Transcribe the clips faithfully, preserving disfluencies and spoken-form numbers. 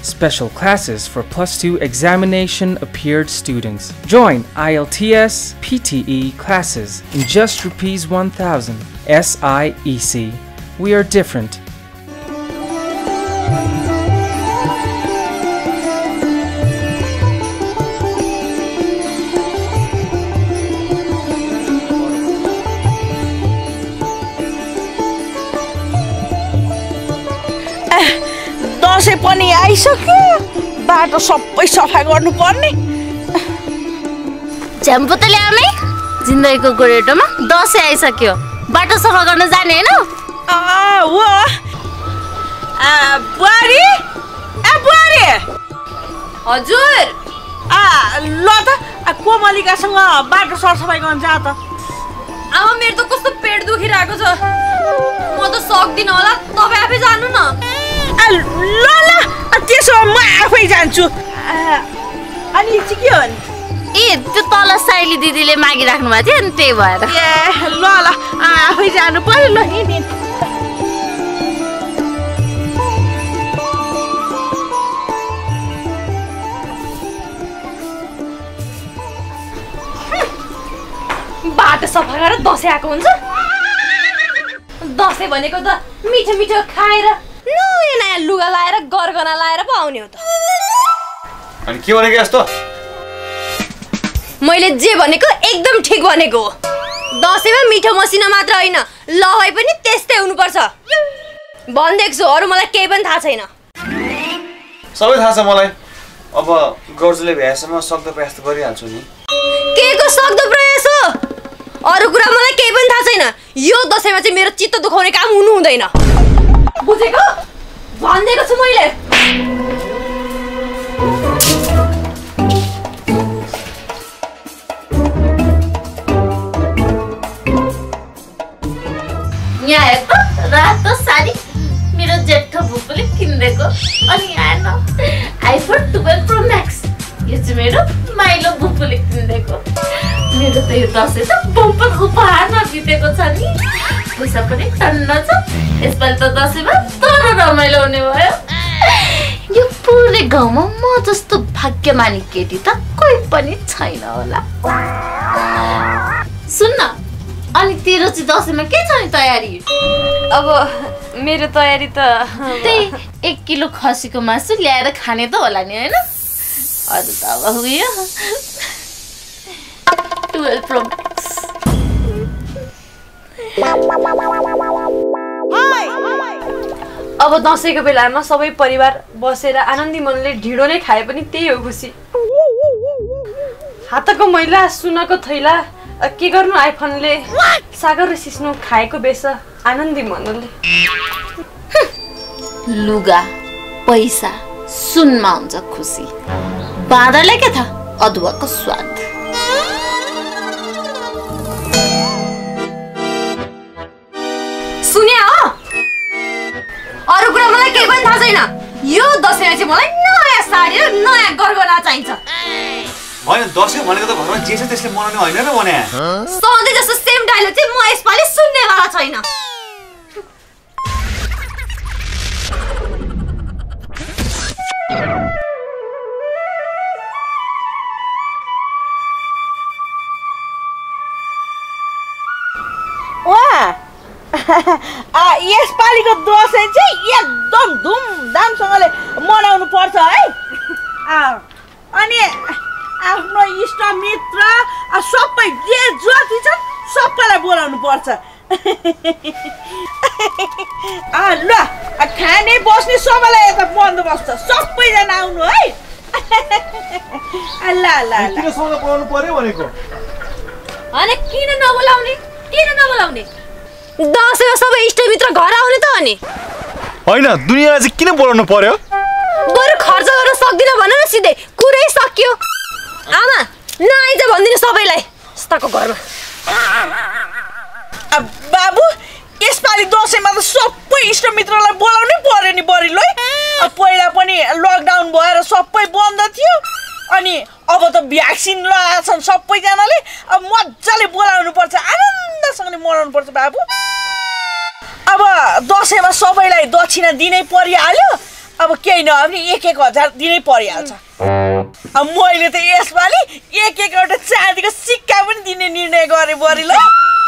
Special classes for plus two examination appeared students. Join I E L T S P T E classes in just rupees one thousand. S I E C. We are different. Dashain पनि आइसक्यो बाटो सबै सफा गर्नु पर्ने झ्याम्पो त ल्यामै जिन्दगीको गोरेटोमा दसैँ आइसक्यो बाटो सफा गर्न जाने हैन अ वो आ बुहारी ए बुहारी हजुर आ ल त कोमलिकासँग बाटो सरसफाइ गर्न जा त आमा मेरो त कस्तो पेट दुखिरहेको छ म त सक्दिन होला तपाई आफै जानु न ल ल त्यसो म आफै जान्छु अनि चाहिँ के हो नि ए त्यो तल साइली दिदीले मागिराख्नु भएको थियो नि त्यही भएर ए ल ल आफै जानु पर्यो ल नि बाटो सफा गरेर दसैँ आएको हुन्छ दसैँ भनेको त मिठो मिठो खाएर नयाँ नयाँ लुगा लाएर गरगना लाएर पो आउने हो त अनि के भनेको यस्तो मैले जे भनेको एकदम ठिक भनेको हो दसैँमा मिठो मसिनो मात्र होइन लवाई पनि त्यस्तै हुनुपर्छ भन्देको छु अरू मलाई केही पनि थाहा छैन सबै थाहा छ मलाई अब गर्जुले भ्याएसम्म सक्दो प्रयास त गरिहाल्छु नि के को सक्दो प्रयास हो अरू कुरा मलाई केही पनि थाहा छैन यो दसैँमा चाहिँ मेरो चित्त दुखाउने काम हुनु हुँदैन बुझेको भन्देको छु मैले यहाँ हेर त रातो साडी मेरो जेठो भुपुले किनिदिएको अनि यहाँ न आइफोन ट्वेल्भ प्रो म्याक्स यो चाहिँ मेरो माइलो भुपुले किनिदिएको मेरो त यो दसैँ त बम्पर उपहारमा बितेको छ नि पैसा पनि टन्न छ यसपालि त दसैँमा तर रमाइलो हुने भयो यो पुरै गाउँमा म जस्तो भाग्यमानी केटी त कोही पनि छैन होला सुन्न अनि तेरो चाहिँ दसैँमा के छ नि तयारी अब मेरो तयारी त त्यही एक किलो खसीको मासु ल्याएर खाने त होला नि हैन अरू त अब उयो ट्वेल्भ प्रो म्याक्स अब दसैँको बेलामा सबै परिवार बसेर आनन्दी मनले ढिँडो नै खाए पनि त्यही हो खुसी हातको मैला सुनको थैला के गर्नु आइफोनले सागर र सिस्नो खाएको बेस आनन्दी मनले लुगा पैसा सुनमा हुन्छ खुसी बाँदरले के थाहा अदुवाको स्वाद सुने हो अरू कुरा मलाई केही पनि थाहा छैन यो दसैँमा चाहिँ मलाई नयाँ साडी र नयाँ गरगहना चाहिन्छ होइन दसैँ भनेको त घरमा जे छ त्यसले मनाउने होइन र भने सधैँ जस्तो सेम डायलग चाहिँ म यसपालि सुन्ने वाला छैन यसपालिको दसैँ चाहिँ एकदम धुमधामसँगले मनाउनु पर्छ है अनि आफ्नो इष्टमित्र सबै जे जति छ सबैलाई बोलाउनु पर्छ ल खाने बस्ने सबैलाई यता बन्दोबस्त सबैजना आउनु है ल ल किन सँग बोलाउनु पर्यो भनेको अनि किन नबोलाउने किन नबोलाउने दसैँमा सबै इष्टमित्र घर आउने त अनि होइन दुनियाँलाई चाहिँ किन बोलाउनु पर्यो बरु खर्च गर्न सक्दिन भन न सिधै कुरै सक्यो आमा नआइज भन्दिनु सबैलाई यस्ताको घरमा बाबु यसपालि दसैँमा त सबै इष्टमित्रलाई बोलाउनै पर्यो नि बरिलो है पहिला पनि लकडाउन भएर सबै बन्द थियो अनि अब त भ्याक्सिन लगाएको छन् सबैजनाले अब मजाले बोलाउनु पर्छ आनन्दसँगले मनाउनु पर्छ बाबु अब दसैँमा सबैलाई दक्षिणा दिनै परिहाल्यो अब केही नभए पनि एक एक हजार दिनै परिहाल्छ। अब मैले त यसपालि एक एकवटा चाँदीको सिक्का पनि दिने निर्णय गरेँ बुहारी ल।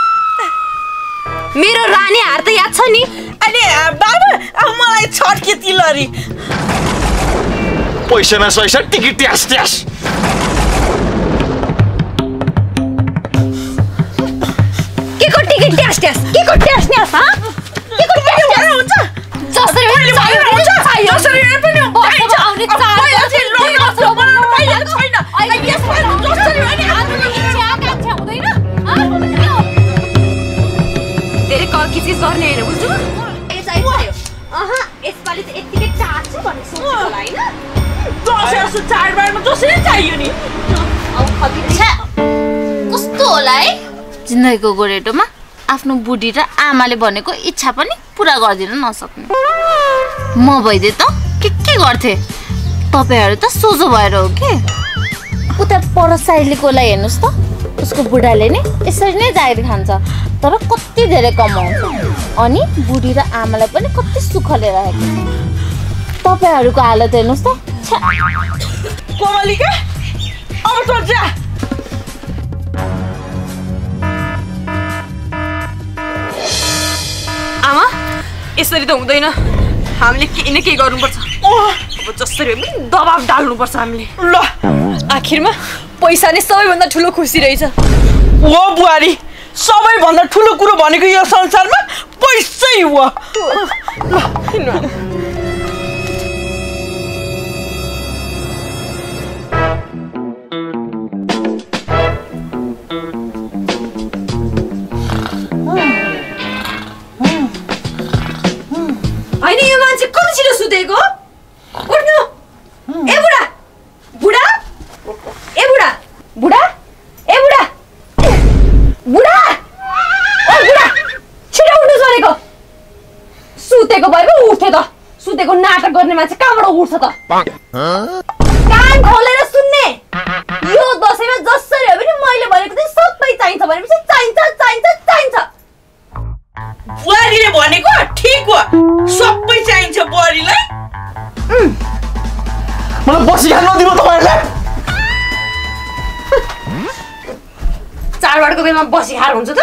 मेरो रानी हार त याद छ नि। अनि बाबा अब मलाई छड्के तिलरी पैसा न सैसा टिकट ट्यास ट्यास। के को टिकट ट्यास ट्यास के को ट्यास ट्यास ह के को ट्यास ट्यास हुन्छ जसरी पनि चाहियो हुन्छ जसरी पनि चाहिन्छ आउने चाड चाहिँ लोन बनाउन पाइएको छैन। अहिले यसमा जसरी पनि आफ्नो इच्छा आकांक्षा हुँदैन ह धेरै कल किसिस गर्ने हैन बुझ्नु। ए चाहियो चाहियो अह यसपालि त यतिकै चाड छ भन्ने सोचेको होला हैन। दसैँ जस्तो चाडबाडमा जसरी चाहियो नि। अब खबिच्छा कस्तो होला है जिन्दगीको गोरेटोमा आफ्नो बुढी र आमाले भनेको इच्छा पनि पुरा गर्दिन नसक्ने। म भइदिए त के के गर्थे। तपाईहरु त सोझो भएर हो के। उता पर साइलीकोलाई हेर्नुस् त उसको बुढाले नि यसरी नै जागिर खान्छ तर कति धेरै कमाउँछ अनि बुढी र आमालाई पनि कति सुखले राखेको छ। तपाईहरुको हालत हेर्नुस् त। कोमलिका अब त जा। आमा यसरी त हुँदैन हामीले केही न केही गर्नुपर्छ। अब जसरी पनि दबाब डाल्नुपर्छ हामीले। ल आखिरमा पैसा नै सबैभन्दा ठुलो खुसी रहेछ। हो बुहारी सबैभन्दा ठुलो कुरो भनेको यो संसारमा पैसै हो। हैन यो मान्छे कति छिटो सुतेको उठ्नु। ए बुढा बुढा ए बुढा बुढा ए बुढा बुढा ओ बुढा छिटो उठ्नु भनेको। सुतेको भए पो उठ्थे त। सुतेको नाटक गर्ने मान्छे कहाँबाट उठ्छ त। कान खोलेर सुन्ने। यो दशैंमा जसरी हो पनि मैले भनेको चाहिँ सबै चाहिन्छ भनेपछि चाहिन्छ चाहिन्छ चाहिन्छ। बुहारीले भनेको ठिक हो सबै चाहिन्छ बुहारीलाई। मलाई बसी खान नदिनु तपाईहरुले। चाडबाडको बेलामा बसी हार हुन्छ त।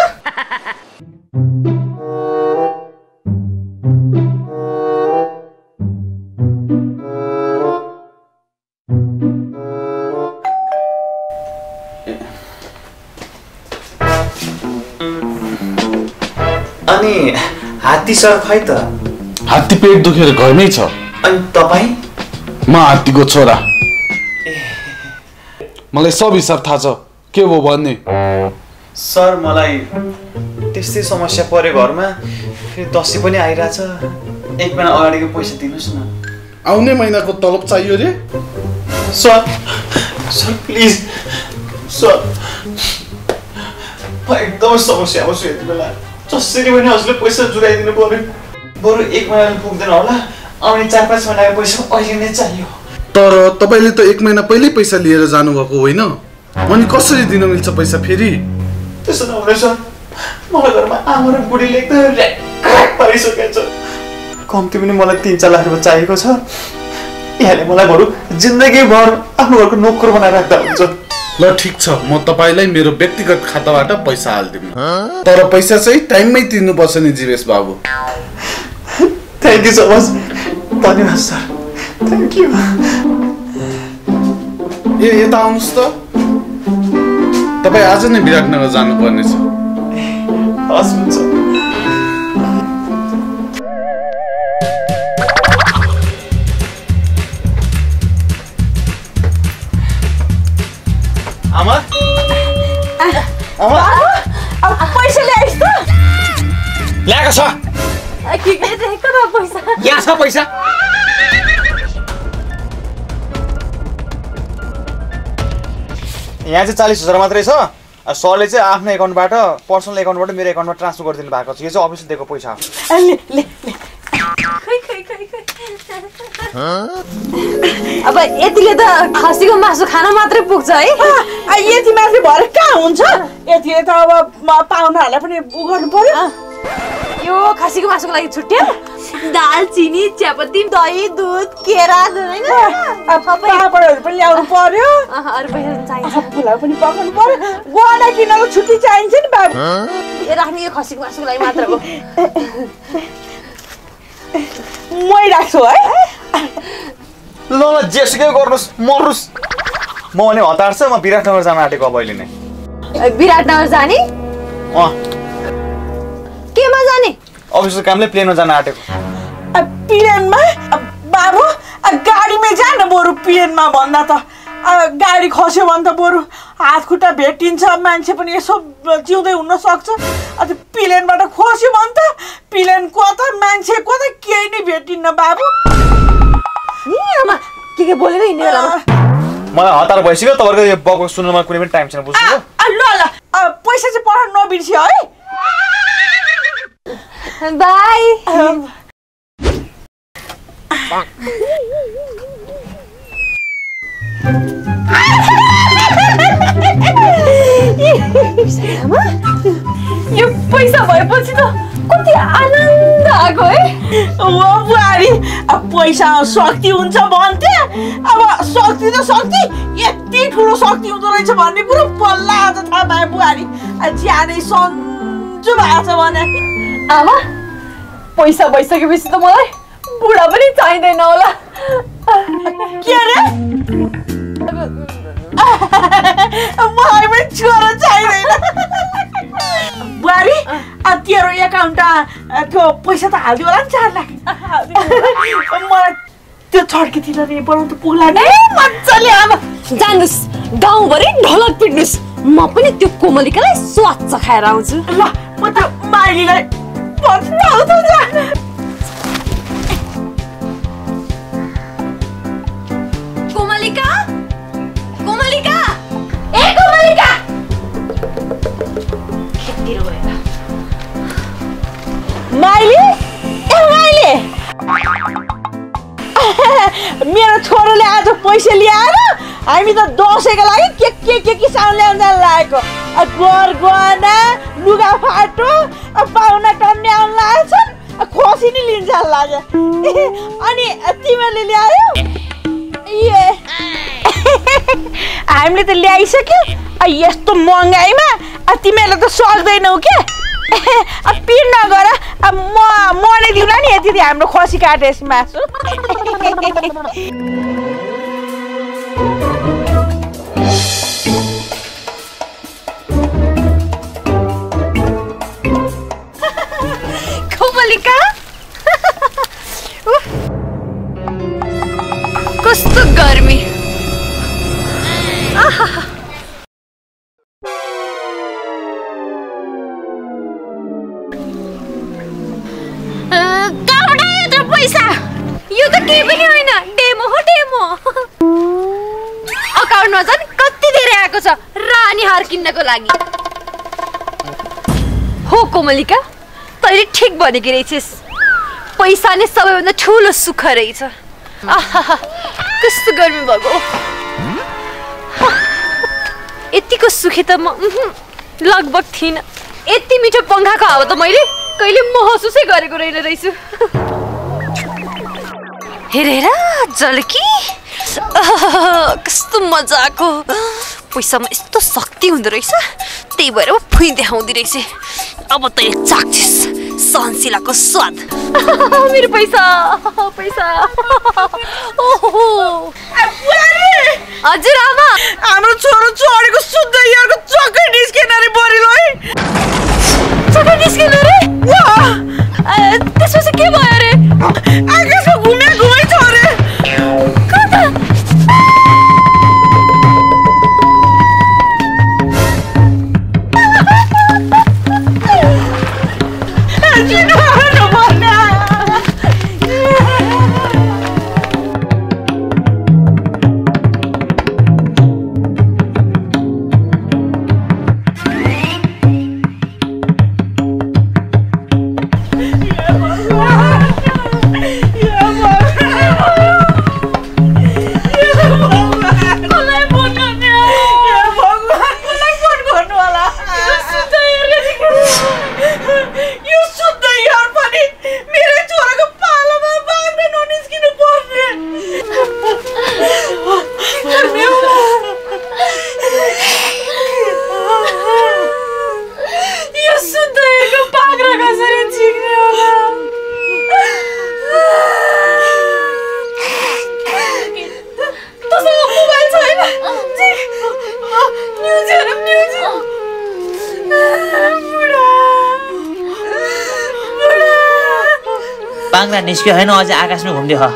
अनि हात्ती सर खै त। हात्ती पेट दुखेर घरमै छ। अनि तपाई? म हात्तीको छोरा। मलाई सब हिसाब थाहा छ के हो भन्ने। सर मलाई त्यस्तै समस्या पर्यो घरमा फेरि दसैँ पनि आइराछ एक महिना अगाडिको पैसा दिनुस् न। आउने महिनाको तलब चाहियो रे। सर सर प्लिज सर म एकदमै समस्यामा छु यति बेला। जसरी पनि हजुरले पैसा जुटाइदिनु पर्यो। बरु एक महिनाले पुग्दैन होला आउने चार पाँच महिनाको पैसा अहिले नै चाहियो। तर तपाईले त एक महिना पहिल्यै पैसा लिएर जानुभएको होइन अनि कसरी दिन मिल्छ पैसा फेरि। त्यसो नहुने सर मलाई घरमा आमा र बुढीले एकदम ऱ्याक पारिसकेको छ। कम्ती पनि मलाई तिन चार लाख रुपियाँ चाहिएको छ। यहाँले मलाई बरु जिन्दगीभर आफ्नो घरको नोकर बनाएर राख्दा हुन्छ। ल ठिक छ म तपाईलाई मेरो व्यक्तिगत खाताबाट पैसा हाल्दिम तर पैसा चाहिँ टाइममै तिर्नुपर्छ नि जीवेश बाबु। Thank you so much. धन्यवाद सर थ्याङ्क यू। ए यता आउनुहोस् त तपाईँ आज नै विराटनगर जानुपर्ने छ। हस् हुन्छ। आमा आमा अब पैसा ल्याइस् त। ल्याएको छ के के देखेको त पैसा यहाँ छ पैसा। यहाँ चाहिँ चालीस हजार मात्रै छ। सरले चाहिँ आफ्नो एकाउन्टबाट पर्सनल एकाउन्टबाट मेरो एकाउन्टमा ट्रान्सफर गरिदिनु भएको छ। यो चाहिँ अफिसले दिएको पैसा हो। ले ले खै खै खै खै अब यतिले त खसीको मासु खान मात्रै पुग्छ है। यति माथि भएर कहाँ हुन्छ। यतिले त अब पाहुनाहरूलाई पनि उ गर्नु पर्यो। यो खसीको मासुको लागि छुट्यो दाल चिनी चियापत्ती दही दुध केरा हैन पापडहरु पनि ल्याउनु पर्यो अरु पैसा चाहिन्छ फुला पनि पकाउनु पर्यो गोडा किनको छुट्टी चाहिन्छ नि बाबु ए राख्ने यो खसीको मासुको लागि मात्र हो मै राख्छु है ल ल जेसुकै गर्नुस् मर्नुस् म भने हतार छ म विराटनगर जान आँटेको अब अहिले नै विराटनगर जाने अँ केमा जाने अफिसको कामले प्लेनमा जान आँटेको प्लेनमा बाबु गाडीमै जान बरु प्लेनमा भन्दा त गाडी खस्यो भने त बरु हात खुट्टा भेटिन्छ मान्छे पनि यसो जिउँदै हुन सक्छ अनि प्लेनबाट खस्यो भने त प्लेन कता मान्छे कता केही नै भेटिन्न बाबु आमा के के बोलेर हिँड्ने बेलामा मलाई हतार भइसक्यो तपाईँको यो बको सुन्नुमा कुनै पनि टाइम छैन बुझ्नु ल ल पैसा चाहिँ पठाउनु नबिर्स्यो है बाई यो पैसा भएपछि त कति आनन्द आएको है ओ बुहारी पैसा शक्ति हुन्छ भन्थे अब शक्ति त शक्ति यति ठुलो शक्ति हुँदो रहेछ भन्ने कुरो बल्ल आज थाहा भयो बुहारी ज्यानै सन्चो भएको छ भने आमा पैसा भइसकेपछि त मलाई बुढा पनि चाहिँदैन होला के अरे मलाई पनि छोरो चाहिँदैन बुहारी तेरो एकाउन्टमा त्यो पैसा त हालिदियो होला नि चार लाख मलाई त्यो छड्केतिर नि बनाउनु त पुग्ला नि मजाले आमा जानुस् गाउँभरि ढोलक पिट्नुस् म पनि त्यो कोमलिकालाई स्वाद खाएर आउँछु ल म त माइलीलाई पठाउँछु जान कोमलिका कोमलिका ए कोमलिका खेततिर गएर माइली ए माइली मेरो छोरोले आज पैसा ल्याएर हामी त दसैँको लागि के के के के सामान ल्याउन जान लागेको घर गहना लुगा फाटो पाहुना टन्ने आउन लागेको छन् खसी नि लिन जान लाग्यो अनि तिमीले ल्यायो ए हामीले त ल्याइसक्यो यस्तो महँगाइमा तिमीहरूले त सक्दैनौ के पिर नगर म मर्ने दिउँला नि यति हाम्रो खसी काटेस मासु कोमलिका कस्तो गर्मी पैसा यो त केही पनि होइन डेमो हो डेमो अकाउन्टमा झन् कति धेरै आएको छ रानी हार किन्नको लागि हो कोमलिका तैँले ठिक भनेकी रहेछस् पैसा नै सबैभन्दा ठुलो सुख रहेछ आहा कस्तो गर्मी भएको यतिको सुखी त म लगभग थिइनँ यति मिठो पङ्खाको हावा त मैले कहिले महसुसै गरेको रहेन रहेछु हेर हेर जलकी कस्तो मजाको पैसामा यस्तो शक्ति हुँदो रहेछ त्यही भएर फुइ देखाउँदै रहेछ अब तैँले चाख्छिस् सहनशीलाको स्वाद मेरो पैसा पैसा ओहो हजुर आमा हाम्रो छोरो चढेको शुद्ध यहाँको चक्कै निस्केन रे बरिलो है चक्कै निस्केन रे त्यसपछि के भयो रे आकाशमा घुमे घुमै छ रे कता आकाशमा निस्क्यो होइन अझै आकाशमा घुम्दै हो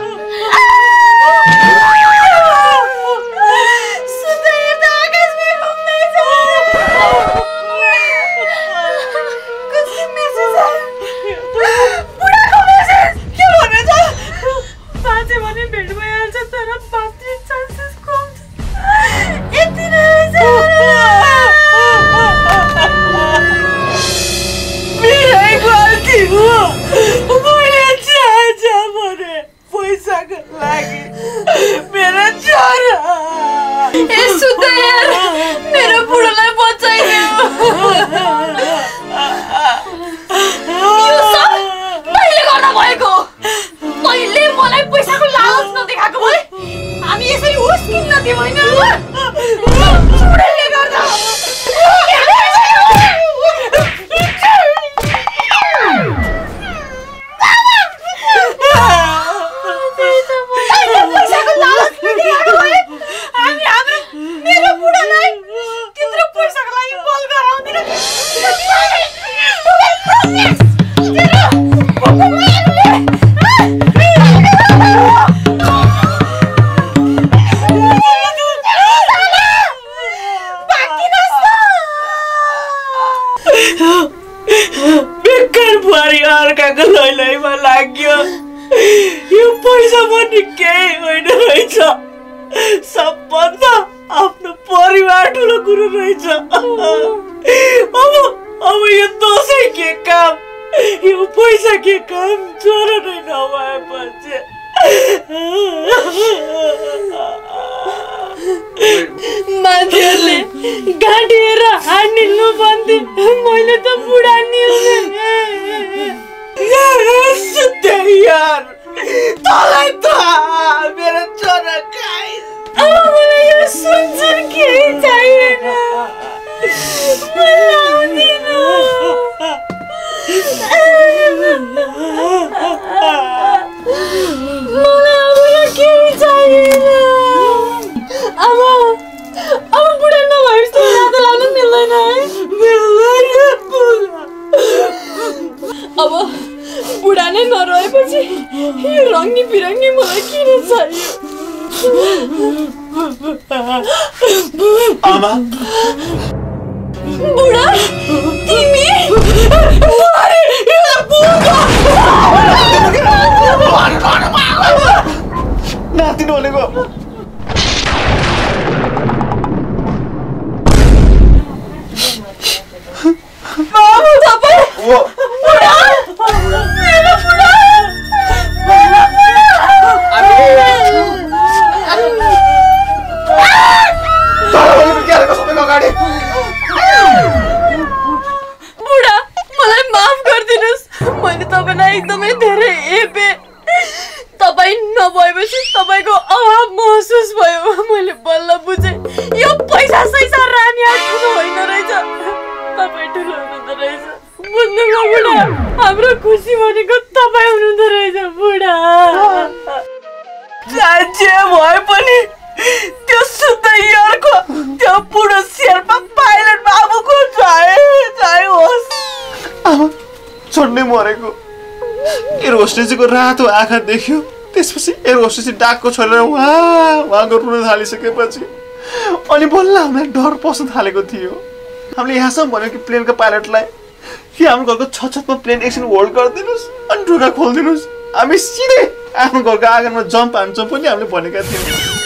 को रातो आँखा देख्यो त्यसपछि एयर होस्टेस डाकको छोडेर वहाँ वहाँको रुन थालिसकेपछि अनि बल्ल हामीलाई डर पस्न थालेको थियो। हामीले यहाँसम्म भन्यो कि प्लेनको पाइलटलाई कि हाम्रो घरको छत छतमा प्लेन एकछिन होल्ड गरिदिनुहोस् अनि ढोका खोलिदिनुहोस्, हामी सिधै आफ्नो घरको आँगनमा जम्प हान्छौँ पनि हामीले भनेका थियौँ।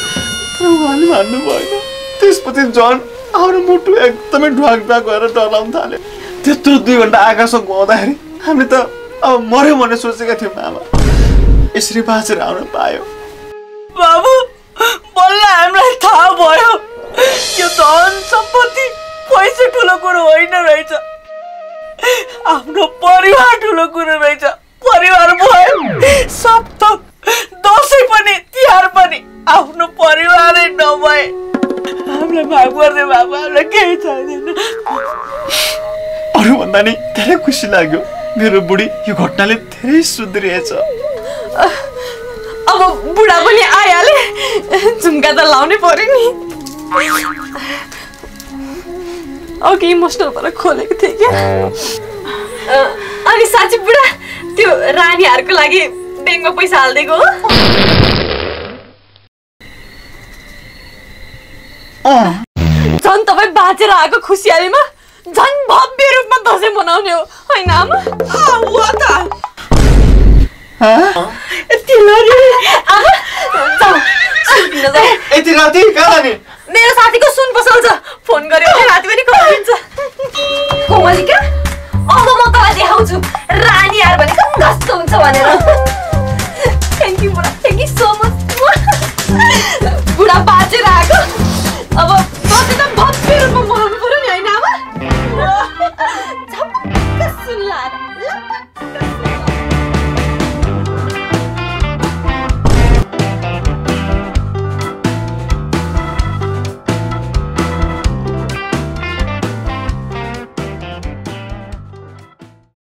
तर उहाँले मान्नु भएन। त्यसपछि जन हाम्रो मुटु एकदमै ढुवाक ढुवाक गरेर डराउन थाल्यो। त्यत्रो दुई घन्टा आकाशमा घुमाउँदाखेरि हामीले त अब मर्यो भन्ने सोचेका थियौँ। आमा यसरी बाँचेर आउन पायो। बाबु बल्ल हामीलाई थाहा भयो यो धन सम्पत्ति पैसा ठुलो कुरो होइन रहेछ, आफ्नो परिवार ठुलो कुरो रहेछ। परिवार भयो सब थोक दसैँ पनि तिहार पनि आफ्नो परिवारै नभए हामीलाई भाग पर्ने बाबु, हामीलाई केही चाहिँदैन। अरूभन्दा नि धेरै खुसी लाग्यो मेरो बुढी यो घटनाले धेरै सुध्रिएछ। अब बुढा पनि आइहाले, झुम्का त लाउनै पर्यो नि। अघि इमोसनल भएर खोलेको थिएँ क्या। अनि साँच्ची बुढा त्यो रानीहरूको लागि ब्याङ्कमा पैसा हाल्दिएको हो? झन् तपाईँ बाँचेर आएको खुसियालीमा झन् भव्य रूपमा दसैँ मनाउने हो होइन आमा? हो त यति राति कहाँ जाने? मेरो साथीको सुन पसल छ, फोन गर्यो भने राति पनि कमाइन्छ। कोमलिका अब म तँलाई देखाउँछु रानीहार भनेको कस्तो हुन्छ भनेर। थ्याङ्क यू बुढा, थ्याङ्क यू सो मच। बुढा बाँचेर आएको अब